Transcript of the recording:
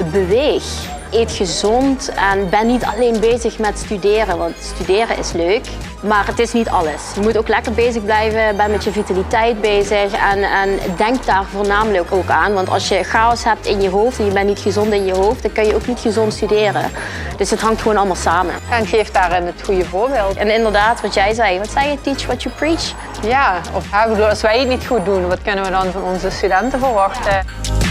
beweeg. Eet gezond en ben niet alleen bezig met studeren, want studeren is leuk. Maar het is niet alles. Je moet ook lekker bezig blijven, ben met je vitaliteit bezig en denk daar voornamelijk ook aan. Want als je chaos hebt in je hoofd en je bent niet gezond in je hoofd, dan kun je ook niet gezond studeren. Dus het hangt gewoon allemaal samen. En geef daarin het goede voorbeeld. En inderdaad, wat jij zei, wat zei je? Teach what you preach. Ja, of als wij het niet goed doen, wat kunnen we dan van onze studenten verwachten?